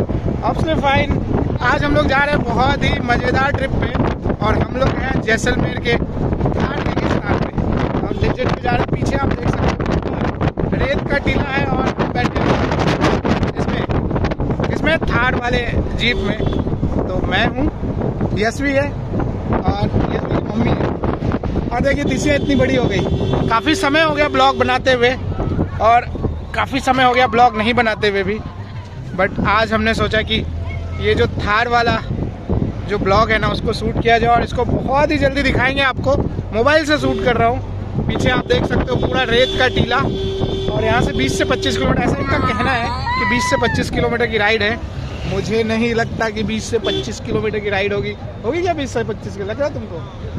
Obviously fine. आज हम लोग जा रहे हैं बहुत ही मजेदार ट्रिप पे और हम लोग हैं जैसलमेर के थार रेगिस्तान पे और लेजेंड पे जा रहे हैं। पीछे आप देख सकते हो रेत का टीला है और बैठे इसमें थार वाले जीप में। तो मैं हूँ, यशवी है और यशवी की मम्मी है। और देखिए दिशा इतनी बड़ी हो गई। काफ़ी समय हो गया ब्लॉग बनाते हुए और काफ़ी समय हो गया ब्लॉग नहीं बनाते हुए भी, बट आज हमने सोचा कि ये जो थार वाला जो ब्लॉग है ना उसको शूट किया जाए और इसको बहुत ही जल्दी दिखाएंगे आपको। मोबाइल से शूट कर रहा हूँ। पीछे आप देख सकते हो पूरा रेत का टीला और यहाँ से 20 से 25 किलोमीटर, ऐसा इनका कहना है कि 20 से 25 किलोमीटर की राइड है। मुझे नहीं लगता कि 20 से 25 किलोमीटर की राइड होगी क्या 20 से 25 की? लग रहा है तुमको?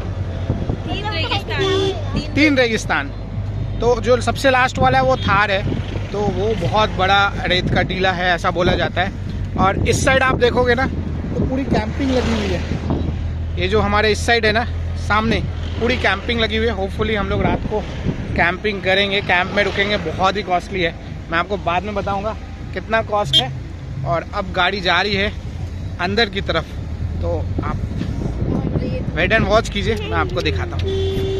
3 रेगिस्तान। तो जो सबसे लास्ट वाला है वो थार है, तो वो बहुत बड़ा रेत का टीला है ऐसा बोला जाता है। और इस साइड आप देखोगे ना तो पूरी कैंपिंग लगी हुई है। ये जो हमारे इस साइड है ना सामने पूरी कैंपिंग लगी हुई है। होपफुली हम लोग रात को कैंपिंग करेंगे, कैंप में रुकेंगे। बहुत ही कॉस्टली है, मैं आपको बाद में बताऊंगा कितना कॉस्ट है। और अब गाड़ी जा रही है अंदर की तरफ, तो आप वेट एंड वॉच कीजिए, मैं आपको दिखाता हूँ।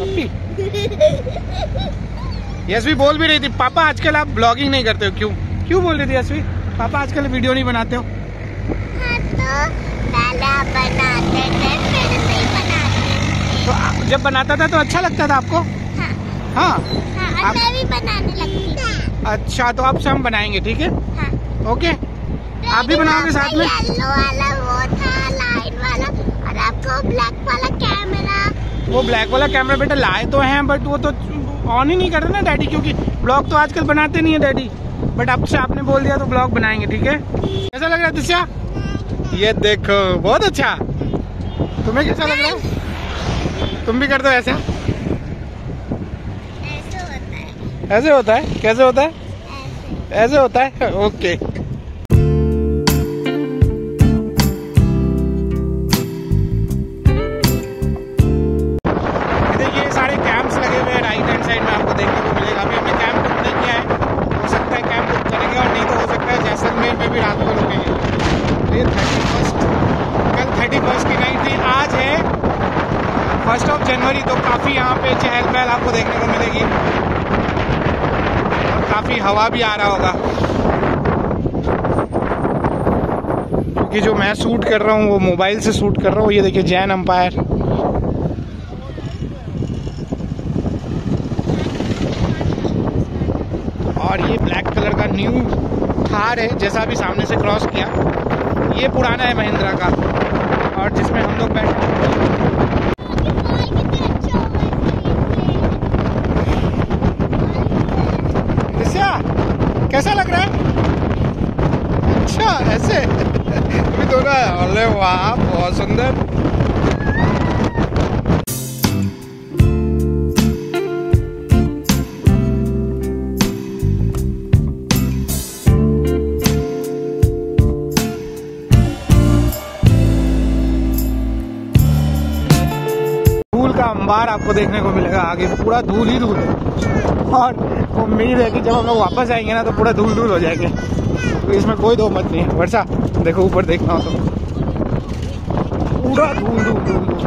यशवी बोल भी रही थी पापा आजकल आप ब्लॉगिंग नहीं करते हो, क्यों बोल रही थी यशवी? पापा आजकल वीडियो नहीं बनाते हो? हाँ, तो बनाते थे, फिर नहीं बनाते। तो जब बनाता था तो अच्छा लगता था आपको? हाँ। हाँ, हाँ, मैं भी बनाने लगती थी। अच्छा, तो अब से हम बनाएंगे, ठीक है? हाँ। ओके, आप भी बनाओगे साथ में? येलो वाला वो था, लाइन वाला, और आपको ब्लैक वाला कैमरा। वो ब्लैक वाला कैमरा बेटा लाए तो हैं, बट वो तो ऑन ही नहीं कर रहे ना डैडी, क्योंकि ब्लॉग तो आजकल बनाते नहीं है डैडी। बट अब से आपने बोल दिया तो ब्लॉग बनाएंगे, ठीक है? कैसा लग रहा है दिशा? ये देखो बहुत अच्छा। तुम्हें कैसा लग रहा है? तुम भी कर दो ऐसा। ऐसे होता है? कैसे होता है? ऐसे होता है। ओके। देखिए सारे कैंप्स लगे हुए हैं राइट हैंड साइड में, आपको देखने को मिलेगा। अभी हमने कैंप बुक नहीं किया है, हो सकता है कैंप बुक करेंगे और नहीं तो हो सकता है जैसलमेर में भी रात को रुकेंगे। तो ये 31 कल 31 की नाइट थी, आज है 1 जनवरी। तो काफ़ी यहाँ पे चहल पहल आपको देखने को मिलेगी और काफ़ी हवा भी आ रहा होगा, क्योंकि जो मैं शूट कर रहा हूँ वो मोबाइल से शूट कर रहा हूँ। ये देखिए जैन एम्पायर। और ये ब्लैक कलर का न्यू थार है, जैसा भी सामने से क्रॉस किया। ये पुराना है महिंद्रा का और जिसमें हम लोग बैठे। कैसा लग रहा है? अच्छा ऐसे भी दोनों है। अरे वाह बहुत सुंदर। धूल का अंबार आपको देखने को मिलेगा आगे, पूरा धूल ही धूल है। और उम्मीद है कि जब हम लोग वापस आएंगे ना तो पूरा धूल धूल हो जाएंगे, तो इसमें कोई दो मत नहीं है। वर्षा देखो ऊपर देखना हो तो पूरा धूल धूल धूल धूल।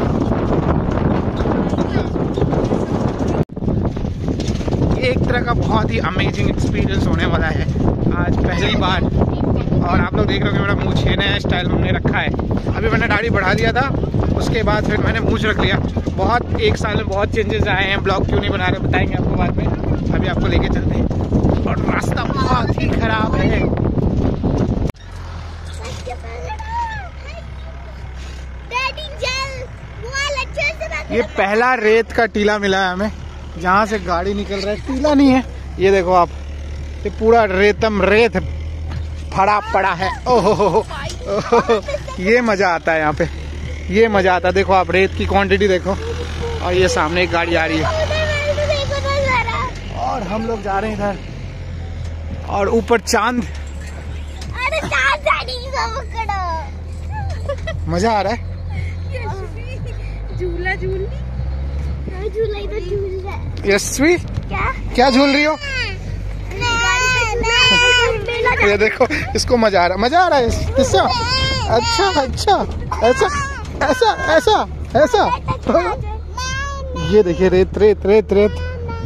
एक तरह का बहुत ही अमेजिंग एक्सपीरियंस होने वाला है आज पहली बार। और आप लोग देख रहे हो कि मेरा मूंछ है नया स्टाइल हमने रखा है। अभी मैंने दाढ़ी बढ़ा दिया था, उसके बाद फिर मैंने मूंछ रख लिया। बहुत एक साल में बहुत चेंजेस आए हैं। ब्लॉग क्यों नहीं बना रहे बताएंगे आपको बाद में। अभी आपको लेके चलते हैं और रास्ता बहुत ही खराब है। ये पहला रेत का टीला मिला है हमें, जहाँ से गाड़ी निकल रहा है। टीला नहीं है ये, देखो आप, ये पूरा रेतम रेत फड़ा पड़ा है। ओहो ये मजा आता है यहाँ पे, ये मजा आता है। देखो आप रेत की क्वांटिटी देखो। और ये सामने एक गाड़ी आ रही है और हम लोग जा रहे हैं इधर। और ऊपर चांद, मजा आ रहा है। झूला झूल यशवी क्या झूल रही हो? ये देखो इसको मजा आ रहा है इससे। अच्छा अच्छा ऐसा ऐसा ऐसा ऐसा ये देखिए रेत रेत रेत रेत।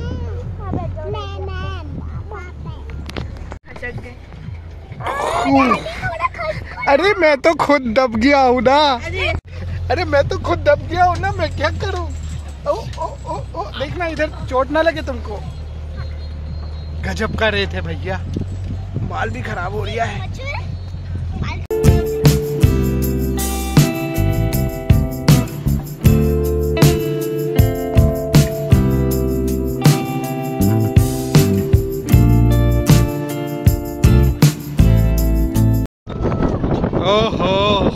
अरे मैं तो खुद दब गया हूँ ना। अरे मैं तो खुद दब गया हूँ ना, मैं क्या करूँ। ओ ओ ओ ओ देखना इधर चोट ना लगे तुमको। गजब का रेत है भैया, बाल भी खराब हो रहा है। ओहो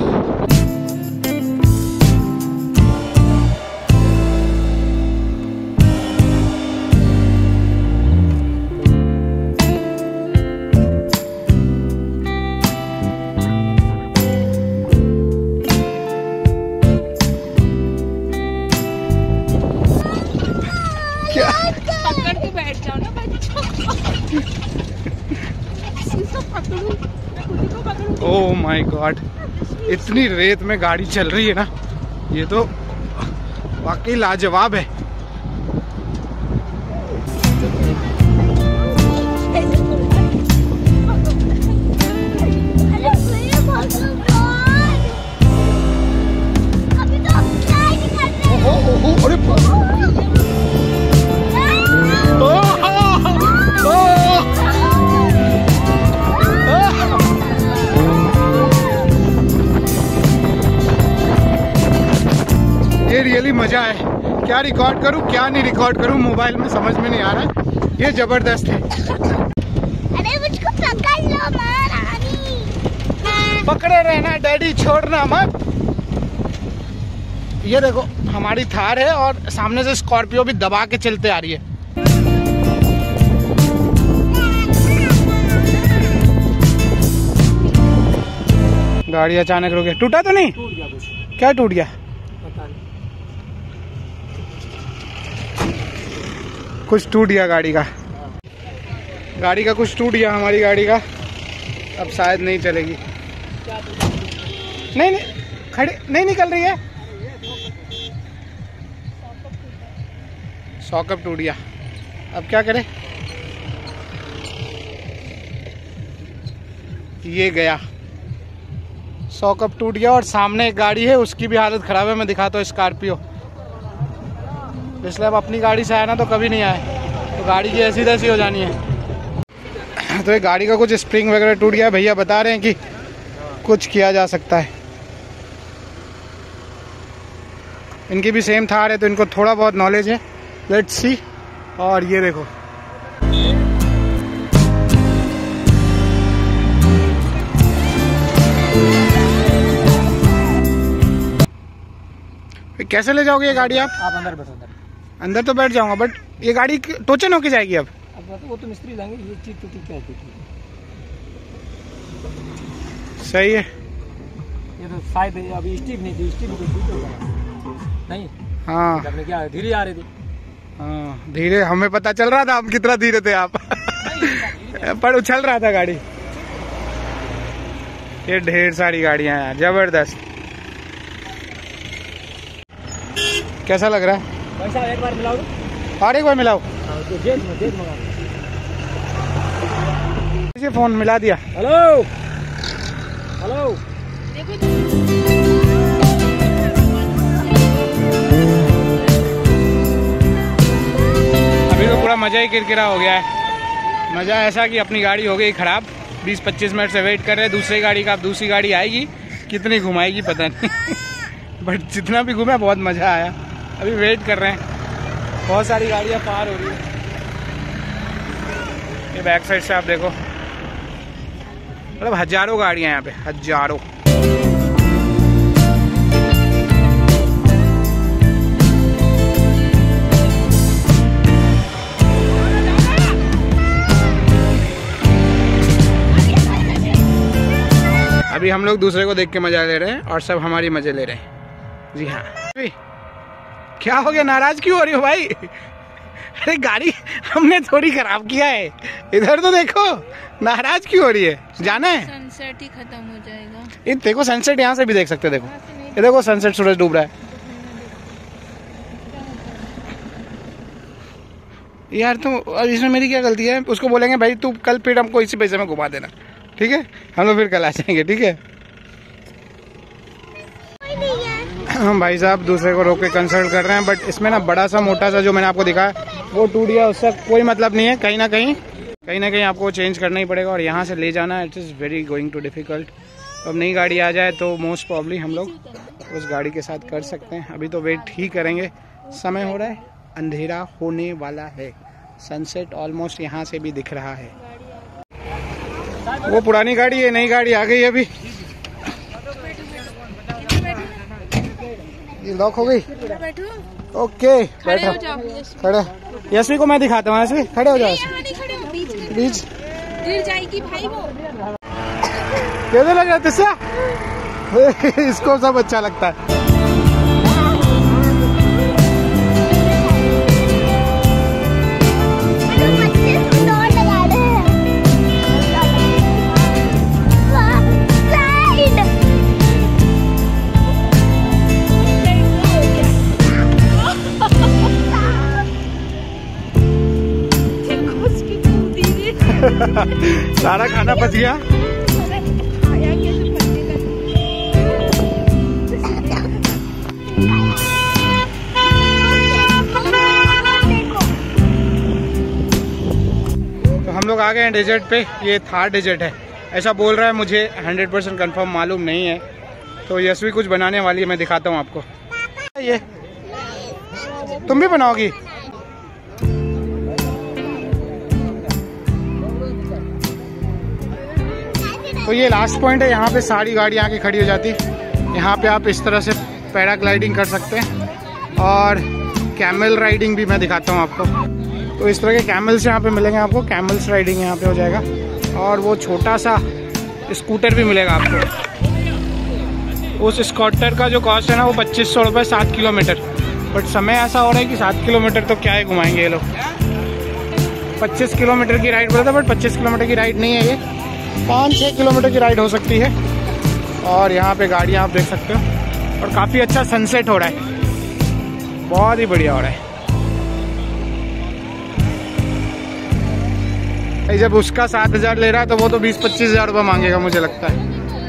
पकड़ के बैठ जाओ ना ओह माय गॉड, इतनी रेत में गाड़ी चल रही है ना, ये तो वाकई लाजवाब है। ये रियली मजा है। क्या रिकॉर्ड करूं क्या नहीं रिकॉर्ड करूं, मोबाइल में समझ में नहीं आ रहा। ये जबरदस्त है। अरे मुझको पकड़ लो महारानी। पकड़े रहना डैडी, छोड़ना मत। ये देखो हमारी थार है और सामने से स्कॉर्पियो भी दबा के चलते आ रही है। गाड़ी अचानक रुके, टूटा तो नहीं? टूट गया कुछ। क्या टूट गया? पता नहीं। कुछ टूट गया गाड़ी का। गाड़ी का कुछ टूट गया, हमारी गाड़ी का। अब शायद नहीं चलेगी। नहीं नहीं खड़ी नहीं निकल रही है। सॉकअप टूट गया, अब क्या करें। ये गया, सॉकअप टूट गया। और सामने एक गाड़ी है उसकी भी हालत खराब है, मैं दिखाता हूँ, स्कॉर्पियो। इसलिए अब अपनी गाड़ी से आया ना तो कभी नहीं आए, तो गाड़ी की ऐसी तैसी हो जानी है। तो ये गाड़ी का कुछ स्प्रिंग वगैरह टूट गया। भैया बता रहे हैं कि कुछ किया जा सकता है। इनकी भी सेम थार है तो इनको थोड़ा बहुत नॉलेज है। Let's see. और ये देखो कैसे ले जाओगे ये गाड़ी आप? अंदर बैठो। अंदर तो बैठ जाऊंगा, बट ये गाड़ी टोचन होके जाएगी अब वो तो मिस्त्री लाएंगे। ये चीज तो क्या है? सही है। ये तो शायद अभी स्टिक नहीं थी, स्टिक नहीं। हाँ आपने क्या धीरे आ रही थी? हाँ धीरे, हमें पता चल रहा था हम कितना धीरे थे आप पर उछल रहा था गाड़ी। ये ढेर सारी गाड़ियां हैं, जबरदस्त। कैसा लग रहा है? पैसा एक बार मिलाओ। और एक बार मिलाओ। फोन मिला दिया। Hello hello. अभी तो पूरा मजा ही किरकिरा हो गया है। मजा ऐसा कि अपनी गाड़ी हो गई खराब। 20-25 मिनट से वेट कर रहे हैं दूसरी गाड़ी का। अब दूसरी गाड़ी आएगी, कितनी घुमाएगी पता नहीं बट जितना भी घूमा बहुत मजा आया। अभी वेट कर रहे हैं, बहुत सारी गाड़ियां पार हो रही है। ये बैक साइड से आप देखो, मतलब हजारों गाड़ियां यहाँ पे, हजारों। अभी हम लोग दूसरे को देख के मजा ले रहे हैं और सब हमारी मजे ले रहे हैं। जी हाँ। क्या हो गया, नाराज क्यों हो रही हो भाई? अरे गाड़ी हमने थोड़ी खराब किया है, इधर तो देखो, नाराज क्यों हो रही है? जाना है, सनसेट ही खत्म हो जाएगा। ये देखो सनसेट यहाँ से भी देख सकते, देखो ये देखो सनसेट, सूरज डूब रहा है। यार तो अब इसमें मेरी क्या गलती है? उसको बोलेंगे भाई तू कल फिर हमको इसी पैसे में घुमा देना, ठीक है? हम लोग फिर कल आ जाएंगे, ठीक है? हम भाई साहब दूसरे को रोक के कंसल्ट कर रहे हैं, बट इसमें ना बड़ा सा मोटा सा जो मैंने आपको दिखाया वो टूट गया, उससे कोई मतलब नहीं है। कहीं ना कहीं आपको चेंज करना ही पड़ेगा और यहाँ से ले जाना it is very going to difficult. अब नई गाड़ी आ जाए तो मोस्ट प्रॉब्ली हम लोग उस गाड़ी के साथ कर सकते हैं। अभी तो वेट ही करेंगे, समय हो रहा है, अंधेरा होने वाला है, सनसेट ऑलमोस्ट यहाँ से भी दिख रहा है। वो पुरानी गाड़ी है, नई गाड़ी आ गई है अभी। ये लॉक हो गई, ओके बैठो, खड़े। यशवी को मैं दिखाता हूँ, यशवी खड़े हो जाओ, बीच गिर जाएगी भाई वो। कैसे लग रहा है तिस्सा? इसको सब अच्छा लगता है। सारा खाना बच गया। तो हम लोग आ गए हैं डेजर्ट पे। ये थार डेजर्ट है ऐसा बोल रहा है, मुझे 100% कंफर्म मालूम नहीं है। तो यशवी कुछ बनाने वाली है, मैं दिखाता हूँ आपको। ये तुम भी बनाओगी? तो ये लास्ट पॉइंट है, यहाँ पे सारी गाड़ियाँ आके खड़ी हो जाती। यहाँ पे आप इस तरह से पैराग्लाइडिंग कर सकते हैं और कैमल राइडिंग भी मैं दिखाता हूँ आपको। तो इस तरह के कैमल्स यहाँ पे मिलेंगे आपको, कैमल्स राइडिंग यहाँ पे हो जाएगा। और वो छोटा सा स्कूटर भी मिलेगा आपको। उस स्कूटर का जो कॉस्ट है ना वो 2500 रुपये 7 किलोमीटर। बट समय ऐसा हो रहा है कि 7 किलोमीटर तो क्या ही घुमाएंगे ये लोग। 25 किलोमीटर की राइड बोला था, बट 25 किलोमीटर की राइड नहीं है ये, 5-6 किलोमीटर की राइड हो सकती है। और यहाँ पे गाड़ियाँ आप देख सकते हो और काफ़ी अच्छा सनसेट हो रहा है, बहुत ही बढ़िया हो रहा है। जब उसका 7,000 ले रहा है तो वो तो 20-25 हज़ार रुपये मांगेगा मुझे लगता है।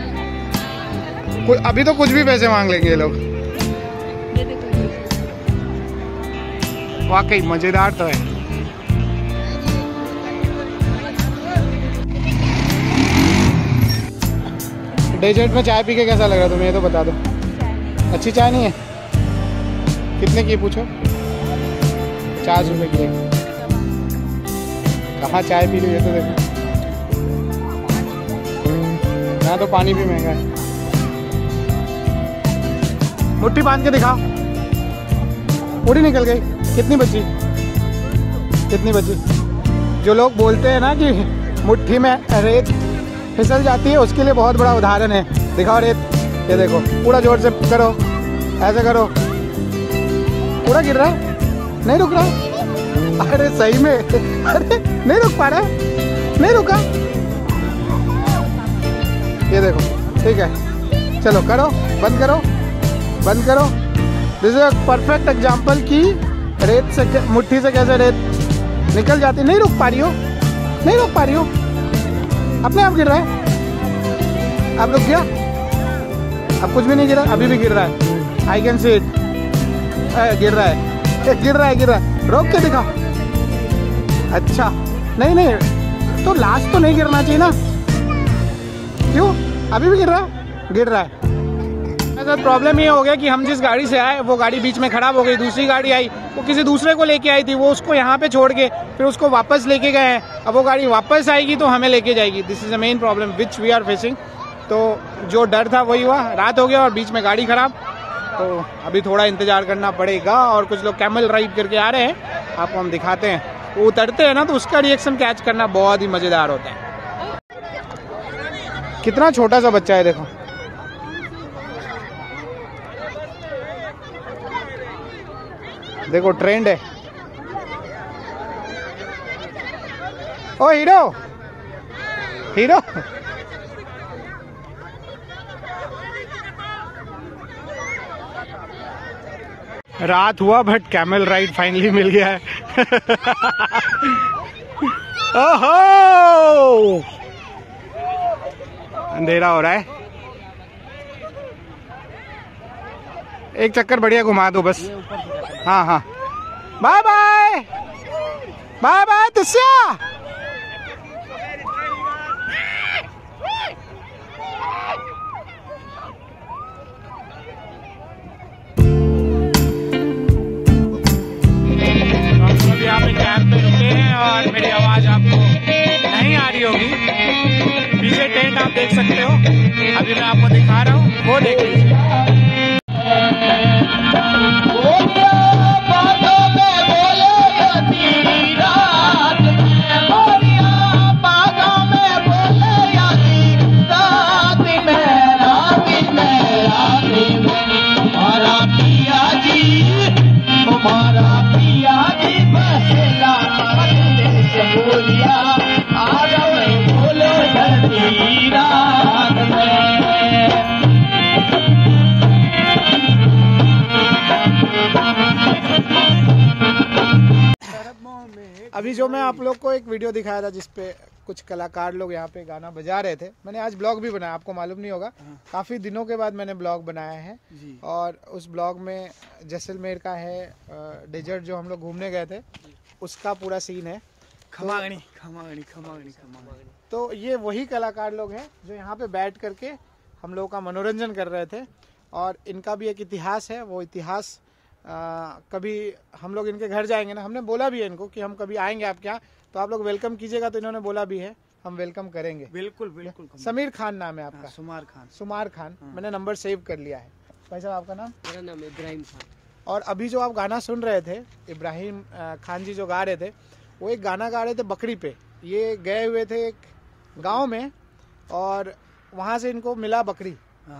अभी तो कुछ भी पैसे मांग लेंगे ये लोग। वाकई मज़ेदार तो है। डेजर्ट में चाय पी के कैसा लग रहा तुम्हें, ये तो बता दो। अच्छी चाय नहीं है? कितने की पूछो? 50 रुपये की। कहाँ चाय पी लो, ये तो देखो। यहाँ तो पानी भी महंगा है। मुट्ठी बांध के दिखाओ। पूरी निकल गई। कितनी बची? कितनी बची? जो लोग बोलते हैं ना कि मुट्ठी में रेत फिसल जाती है, उसके लिए बहुत बड़ा उदाहरण है। दिखाओ रेत, ये देखो। पूरा जोर से करो, ऐसे करो। पूरा गिर रहा है, नहीं रुक रहा। अरे सही में, अरे नहीं रुक पा रहा है, नहीं रुका। ये देखो, ठीक है, चलो करो, बंद करो, बंद करो। This is a perfect example कि रेत से, मुट्ठी से कैसे रेत निकल जाती। नहीं रुक पा रही हो, नहीं रुक पा रही हो, अपने आप गिर रहा है। अब रुक गया, अब कुछ भी नहीं गिरा, अभी भी गिर रहा है। आई कैन सी इट, गिर रहा है, गिर रहा है, गिर रहा है। रोक के दिखाओ। अच्छा, नहीं नहीं, तो लास्ट तो नहीं गिरना चाहिए ना। क्यों? अभी भी गिर रहा है, गिर रहा है। तो प्रॉब्लम ये हो गया कि हम जिस गाड़ी से आए वो गाड़ी बीच में खराब हो गई। दूसरी गाड़ी आई, वो किसी दूसरे को लेके आई थी, वो उसको यहाँ पे छोड़ के फिर उसको वापस लेके गए हैं। अब वो गाड़ी वापस आएगी तो हमें लेके जाएगी। This is the main problem which we are facing. तो जो डर था वही हुआ, रात हो गया और बीच में गाड़ी खराब। तो अभी थोड़ा इंतजार करना पड़ेगा। और कुछ लोग कैमल राइड करके आ रहे हैं, आपको हम दिखाते हैं। वो उतरते हैं ना तो उसका रिएक्शन कैच करना बहुत ही मजेदार होता है। कितना छोटा सा बच्चा है, देखो। देखो ट्रेंड है, ओ हीरो हीरो रात हुआ बट कैमल राइड फाइनली मिल गया है। ओहो अंधेरा हो रहा है, एक चक्कर बढ़िया घुमा दो बस। हाँ हाँ बाय बाय बाय बाय तुस्या। यहाँ पे कैंप पे रुके हैं और मेरी आवाज आपको नहीं आ रही होगी। पीछे टेंट आप देख सकते हो, अभी मैं आपको दिखा रहा हूँ, वो देख लीजिए। अभी जो मैं आप लोग को एक वीडियो दिखाया था जिसपे कुछ कलाकार लोग यहाँ पे गाना बजा रहे थे, मैंने आज ब्लॉग भी बनाया, आपको मालूम नहीं होगा, काफ़ी दिनों के बाद मैंने ब्लॉग बनाया है। और उस ब्लॉग में जैसलमेर का है डेजर्ट जो हम लोग घूमने गए थे उसका पूरा सीन है। खमागनी खमागनी खमागनी खमागनी। तो ये वही कलाकार लोग हैं जो यहाँ पे बैठ करके हम लोगों का मनोरंजन कर रहे थे। और इनका भी एक इतिहास है, वो इतिहास कभी हम लोग इनके घर जाएंगे ना, हमने बोला भी है इनको कि हम कभी आएंगे आपके यहाँ तो आप लोग वेलकम कीजिएगा, तो इन्होंने बोला भी है हम वेलकम करेंगे। बिल्कुल बिल्कुल। समीर खान नाम है आपका? सुमार खान। सुमार खान, मैंने नंबर सेव कर लिया है। भाई साहब आपका नाम? मेरा नाम इब्राहिम खान। और अभी जो आप गाना सुन रहे थे इब्राहिम खान जी जो गा रहे थे, वो एक गाना गा रहे थे बकरी पे। ये गए हुए थे एक गाँव में और वहाँ से इनको मिला बकरी,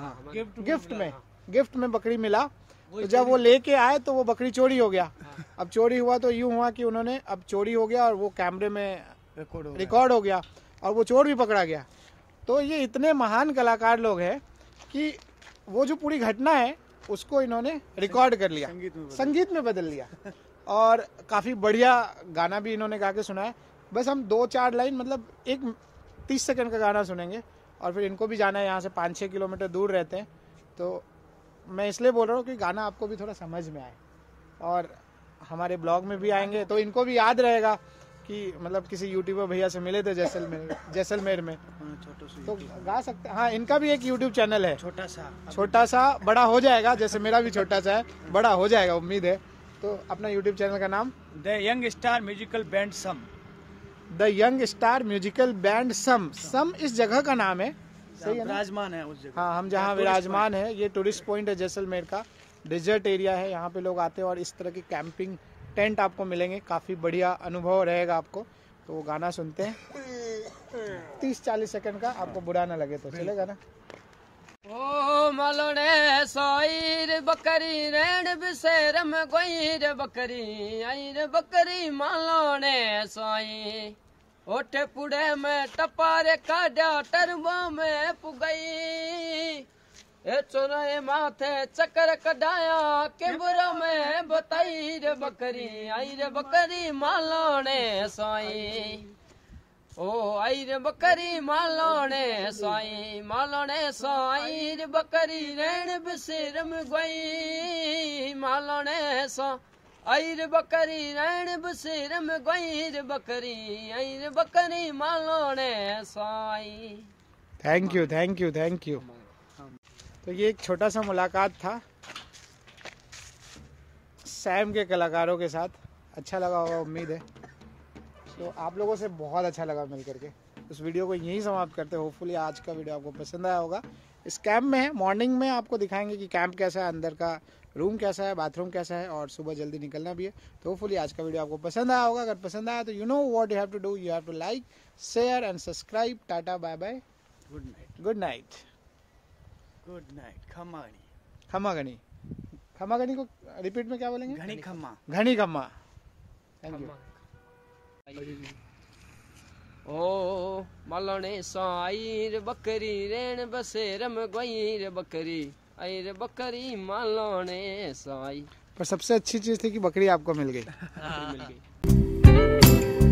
गिफ्ट में बकरी मिला। तो जब वो लेके आए तो वो बकरी चोरी हो गया। अब चोरी हुआ तो यूं हुआ कि उन्होंने, अब चोरी हो गया और वो कैमरे में रिकॉर्ड हो गया और वो चोर भी पकड़ा गया। तो ये इतने महान कलाकार लोग हैं कि वो जो पूरी घटना है उसको इन्होंने रिकॉर्ड कर लिया, संगीत में बदल लिया। और काफ़ी बढ़िया गाना भी इन्होंने गा के सुनाया। बस हम 2-4 लाइन, मतलब एक 30 सेकंड का गाना सुनेंगे और फिर इनको भी जाना है, यहाँ से 5-6 किलोमीटर दूर रहते हैं। तो मैं इसलिए बोल रहा हूँ कि गाना आपको भी थोड़ा समझ में आए और हमारे ब्लॉग में भी आएंगे तो इनको भी याद रहेगा कि मतलब किसी यूट्यूबर भैया से मिले थे जैसलमेर में, तो गा सकते। हाँ, इनका भी एक यूट्यूब चैनल है, छोटा सा बड़ा हो जाएगा, जैसे मेरा भी छोटा सा है, बड़ा हो जाएगा उम्मीद है। तो अपना यूट्यूब चैनल का नाम the young star musical band Sam. The young star musical band Sam. Sam इस जगह का नाम है, सही है, विराजमान है उस जगह। हाँ, हम जहाँ विराजमान है, ये टूरिस्ट पॉइंट है जैसलमेर का, डेजर्ट एरिया है। यहाँ पे लोग आते हैं और इस तरह की कैंपिंग टेंट आपको मिलेंगे, काफ़ी बढ़िया अनुभव रहेगा आपको। तो वो गाना सुनते हैं 30-40 सेकंड का, आपको बुरा ना लगे तो चलेगा ना। ओ मलोने सोईर बकरी रेण बिसेरम गोईर बकरी आईर बकरी मलोने सोई ओठे पुड़े में टपारे काड्या टरबो में पुगई ए चोरे माथे चक्कर कडाया केबरा में बताई रे बकरी आई रे बकरी मालोने सोई ओ आई रे बकरी मालोने सोई रे बकरी रेण बिसिर में गई मालोने सो आई रे बकरी रेण बिसिर में गई रे बकरी आई रे बकरी मालोने सोई। Thank you thank you thank you. तो ये एक छोटा सा मुलाकात था सैम के कलाकारों के साथ, अच्छा लगा होगा उम्मीद है। तो आप लोगों से बहुत अच्छा लगा मिल करके। उस वीडियो को यहीं समाप्त करते हैं। होपफुली आज का वीडियो आपको पसंद आया होगा। इस कैंप में है, मॉर्निंग में आपको दिखाएंगे कि कैंप कैसा है, अंदर का रूम कैसा है, बाथरूम कैसा है, और सुबह जल्दी निकलना भी है। तो होपफुली आज का वीडियो आपको पसंद आया होगा। अगर पसंद आया तो you know what you have to do, you have to like, share and subscribe. Tata bye bye, good night. Good night, good night. खमागनी। खमागनी। खमागनी को रिपीट में क्या बोलेंगे? घनी खम्मा। घनी खम्मा। Thank you. ओ मालने साई रे बकरी रेण बसेरम गई रे बकरी आई रे बकरी मालने साई। पर सबसे अच्छी चीज थी कि बकरी आपको मिल गई। मिल गई।